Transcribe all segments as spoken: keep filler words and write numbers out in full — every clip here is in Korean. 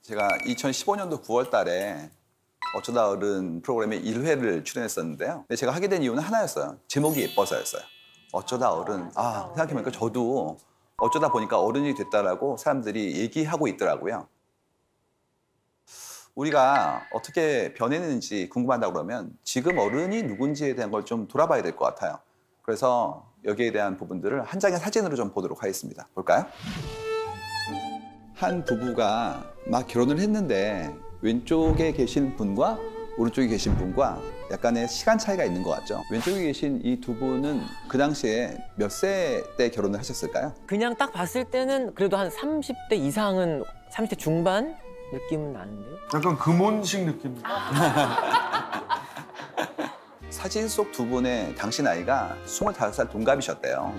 제가 이천십오 년도 구월 달에 어쩌다 어른 프로그램에 일 회를 출연했었는데요. 근데 제가 하게 된 이유는 하나였어요. 제목이 예뻐서였어요. 어쩌다 어른. 아, 생각해보니까 저도 어쩌다 보니까 어른이 됐다라고 사람들이 얘기하고 있더라고요. 우리가 어떻게 변했는지 궁금하다 그러면 지금 어른이 누군지에 대한 걸 좀 돌아봐야 될 것 같아요. 그래서 여기에 대한 부분들을 한 장의 사진으로 좀 보도록 하겠습니다. 볼까요? 한 부부가 막 결혼을 했는데 왼쪽에 계신 분과 오른쪽에 계신 분과 약간의 시간 차이가 있는 것 같죠? 왼쪽에 계신 이 두 분은 그 당시에 몇 세 때 결혼을 하셨을까요? 그냥 딱 봤을 때는 그래도 한 삼십 대 이상은 삼십 대 중반 느낌은 나는데요? 약간 금혼식 느낌. 사진 속 두 분의 당시 나이가 스물다섯 살 동갑이셨대요.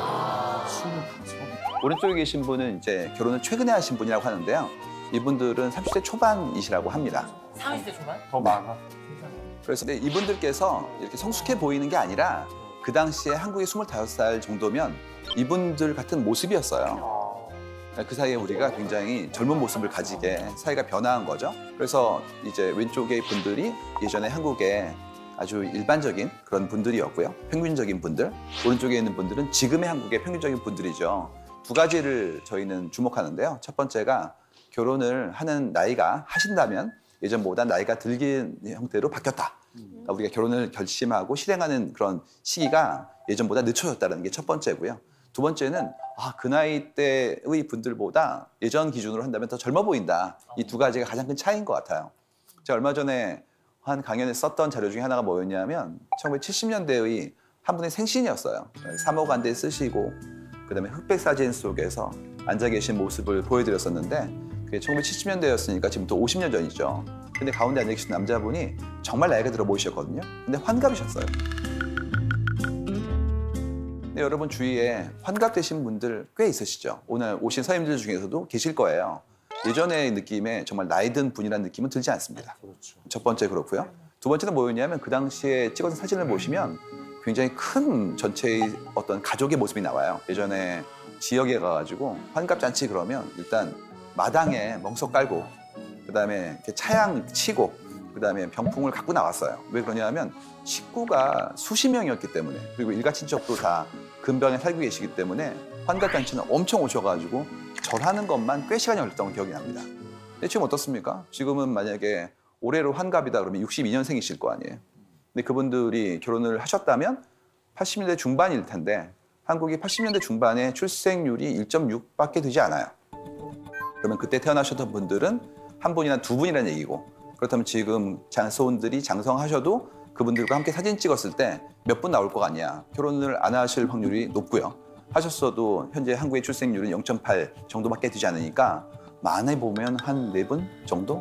오른쪽에 계신 분은 이제 결혼을 최근에 하신 분이라고 하는데요. 이분들은 삼십 대 초반이시라고 합니다. 삼십 대 중반? 더 많아. 그래서 근데 이분들께서 이렇게 성숙해 보이는 게 아니라 그 당시에 한국이 스물다섯 살 정도면 이분들 같은 모습이었어요. 그 사이에 우리가 굉장히 젊은 모습을 가지게 사회가 변화한 거죠. 그래서 이제 왼쪽의 분들이 예전에 한국에 아주 일반적인 그런 분들이었고요. 평균적인 분들. 오른쪽에 있는 분들은 지금의 한국의 평균적인 분들이죠. 두 가지를 저희는 주목하는데요. 첫 번째가 결혼을 하는 나이가 하신다면 예전보다 나이가 들긴 형태로 바뀌었다. 그러니까 우리가 결혼을 결심하고 실행하는 그런 시기가 예전보다 늦춰졌다는 게 첫 번째고요. 두 번째는 아, 그 나이 때의 분들보다 예전 기준으로 한다면 더 젊어 보인다. 이 두 가지가 가장 큰 차이인 것 같아요. 제가 얼마 전에 한 강연에 썼던 자료 중에 하나가 뭐였냐면 천구백칠십 년대의 한 분의 생신이었어요. 사모간대 쓰시고 그다음에 흑백 사진 속에서 앉아 계신 모습을 보여드렸었는데 그게 천구백칠십 년대였으니까 지금부터 오십 년 전이죠. 근데 가운데 앉아 계신 남자분이 정말 나이가 들어 보이셨거든요. 근데 환갑이셨어요. 근데 여러분 주위에 환갑되신 분들 꽤 있으시죠? 오늘 오신 선생님들 중에서도 계실 거예요. 예전의 느낌에 정말 나이 든 분이라는 느낌은 들지 않습니다. 그렇죠. 첫 번째 그렇고요. 두 번째는 뭐였냐면 그 당시에 찍어준 사진을 보시면 굉장히 큰 전체의 어떤 가족의 모습이 나와요. 예전에 지역에 가가지고 환갑잔치 그러면 일단 마당에 멍석 깔고 그다음에 이렇게 차양 치고 그다음에 병풍을 갖고 나왔어요. 왜 그러냐면 식구가 수십 명이었기 때문에 그리고 일가친척도 다 근방에 살고 계시기 때문에 환갑잔치는 엄청 오셔가지고 절하는 것만 꽤 시간이 걸렸던 기억이 납니다. 근데 지금 어떻습니까? 지금은 만약에 올해로 환갑이다 그러면 육십이 년생이실 거 아니에요. 근데 그분들이 결혼을 하셨다면 팔십 년대 중반일 텐데 한국이 팔십 년대 중반에 출생률이 일 점 육밖에 되지 않아요. 그러면 그때 태어나셨던 분들은 한 분이나 두 분이라는 얘기고 그렇다면 지금 장소원들이 장성하셔도 그분들과 함께 사진 찍었을 때 몇 분 나올 것 같냐. 결혼을 안 하실 확률이 높고요. 하셨어도 현재 한국의 출생률은 영 점 팔 정도밖에 되지 않으니까 많이 보면 한 네 분 정도?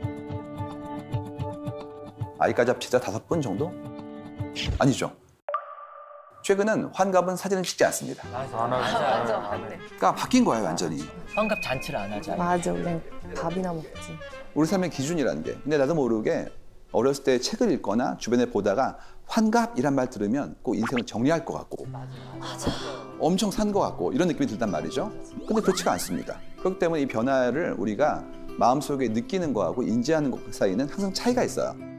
아이까지 합치자 다섯 분 정도? 아니죠. 최근은 환갑은 사진을 찍지 않습니다. 맞아, 안 하죠. 맞아. 맞아, 맞네. 그러니까 바뀐 거예요, 완전히. 환갑 잔치를 안 하자. 맞아, 그냥 밥이나 먹지. 우리 삶의 기준이라는 게. 근데 나도 모르게 어렸을 때 책을 읽거나 주변에 보다가 환갑이란 말 들으면 꼭 인생을 정리할 것 같고 맞아. 엄청 산 것 같고 이런 느낌이 들단 말이죠. 근데 그렇지가 않습니다. 그렇기 때문에 이 변화를 우리가 마음속에 느끼는 거하고 인지하는 것 사이는 항상 차이가 있어요.